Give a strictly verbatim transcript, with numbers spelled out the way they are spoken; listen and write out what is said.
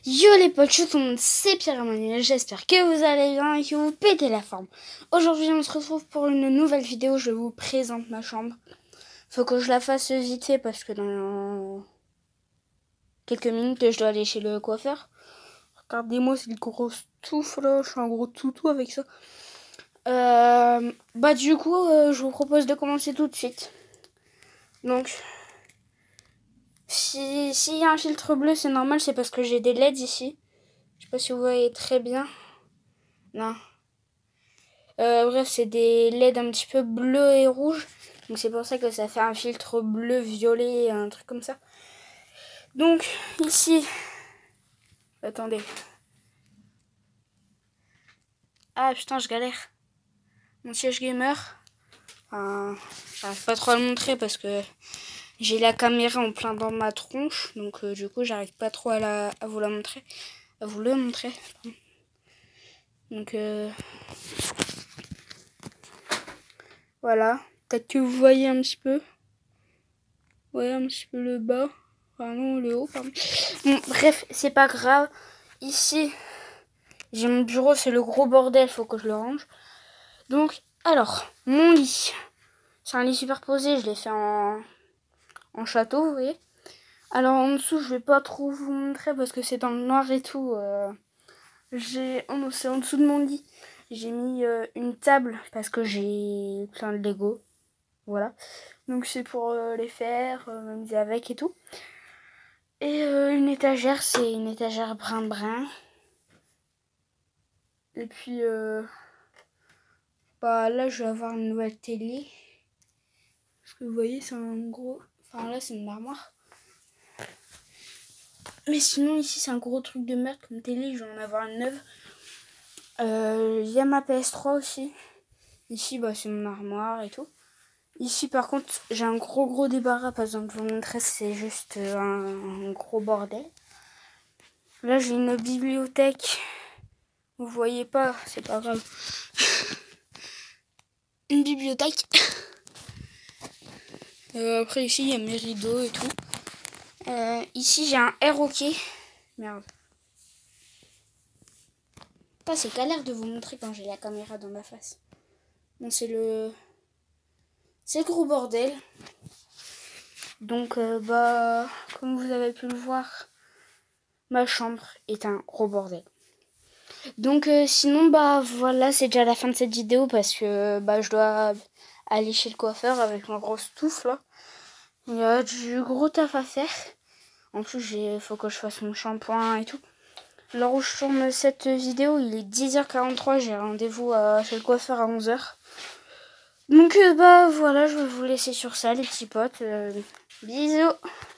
Yo les potes, tout le monde, c'est Pierre-Emmanuel, j'espère que vous allez bien et que vous pétez la forme. Aujourd'hui on se retrouve pour une nouvelle vidéo, je vous présente ma chambre. Faut que je la fasse vite fait parce que dans quelques minutes je dois aller chez le coiffeur. Regardez-moi cette grosse touffe là, je suis un gros toutou avec ça. Euh, bah du coup euh, je vous propose de commencer tout de suite. Donc... Si s'il y a un filtre bleu, c'est normal, c'est parce que j'ai des L E D ici. Je sais pas si vous voyez très bien. Non. Euh, bref, c'est des L E D un petit peu bleu et rouge. Donc c'est pour ça que ça fait un filtre bleu, violet, un truc comme ça. Donc ici... Attendez. Ah putain, je galère. Mon siège gamer. Enfin, j'arrive pas trop à le montrer parce que j'ai la caméra en plein dans ma tronche. Donc euh, du coup, j'arrive pas trop à, la, à vous la montrer. À vous le montrer. Donc euh... voilà. Peut-être que vous voyez un petit peu. Ouais, un petit peu le bas. Enfin non, le haut, pardon. Bon, bref, c'est pas grave. Ici, j'ai mon bureau, c'est le gros bordel, faut que je le range. Donc, alors, mon lit. C'est un lit superposé, je l'ai fait en, en château, vous voyez. Alors, en dessous, je vais pas trop vous montrer parce que c'est dans le noir et tout. Euh, j'ai, oh non, c'est en dessous de mon lit. J'ai mis euh, une table parce que j'ai plein de Lego. Voilà. Donc, c'est pour euh, les faire, euh, m'amuser avec et tout. Et euh, une étagère, c'est une étagère brun-brun. Et puis, euh, bah là, je vais avoir une nouvelle télé. Parce que vous voyez, c'est un gros... Enfin, là, c'est une armoire. Mais sinon, ici, c'est un gros truc de merde comme télé. Je vais en avoir une neuve. Il euh, y a ma P S trois aussi. Ici, bah, c'est mon armoire et tout. Ici, par contre, j'ai un gros, gros débarras. Par exemple, je vous montrer, c'est juste un, un gros bordel. Là, j'ai une bibliothèque. Vous voyez pas, c'est pas grave. Une bibliothèque. Euh, après, ici, il y a mes rideaux et tout. Euh, ici, j'ai un air hockey. Merde. Putain, c'est galère de vous montrer quand j'ai la caméra dans ma face. Bon, c'est le... C'est le gros bordel. Donc, euh, bah... Comme vous avez pu le voir, ma chambre est un gros bordel. Donc, euh, sinon, bah, voilà, c'est déjà la fin de cette vidéo parce que, bah, je dois aller chez le coiffeur avec ma grosse touffe, là. Il y a du gros taf à faire. En plus, il faut que je fasse mon shampoing et tout. Alors où je tourne cette vidéo, il est dix heures quarante-trois. J'ai rendez-vous chez le coiffeur à onze heures. Donc, euh, bah voilà, je vais vous laisser sur ça, les petits potes. Euh, bisous.